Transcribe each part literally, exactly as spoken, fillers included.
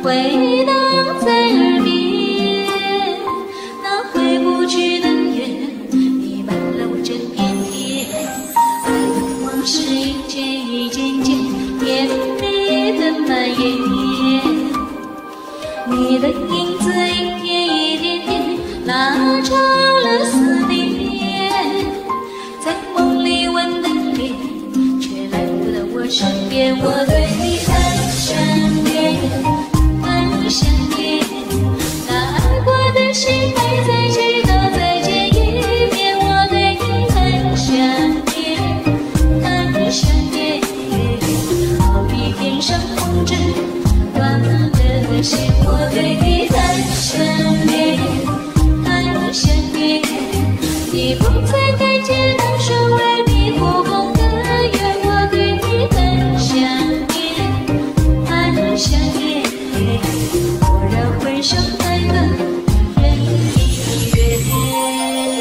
回荡在耳边，那回不去的缘，弥漫了我整片天。爱的往事一件一件件，甜蜜的蔓延。你的影子一点一点点，拉长了思念。在梦里吻的脸，却来不到我身边。我对你很想念，很想念，那爱过的心还在祈祷再见一面。我对你很想念，很想念，好比天上风筝断了线。我对你很想念，很想念，你不再看见那双为你火红的眼。我对你很想念，很想念，蓦然回首那个人已远。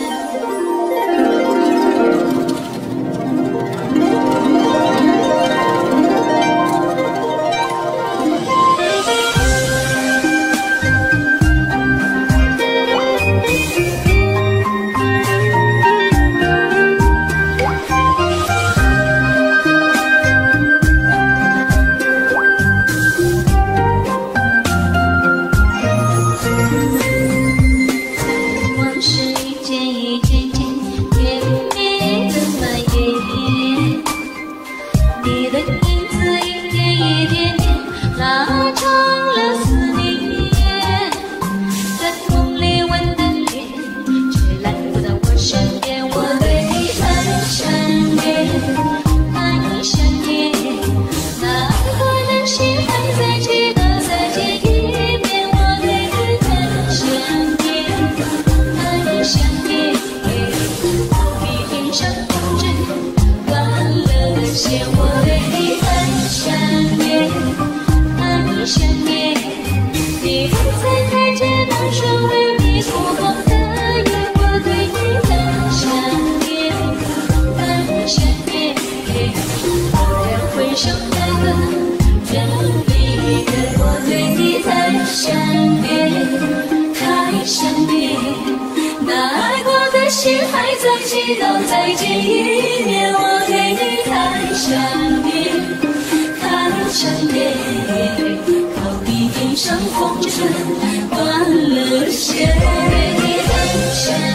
你的影子一点一点点，拉长了思念。在梦里吻的脸，却来不到我身边。我对你很想念，很想念，那爱过的心还在祈祷再见一面。我对你很想念，很想念，好比天上风筝断了线。我对你很想念，很想念，你不再看见那双为你火红的眼。我对你很想念，很想念，蓦然回首那个人离远。我对你很想念，太想念，那爱过的心还在祈祷再见一面。我对你太想念，太想念，好比天上风筝断了线。我对你很想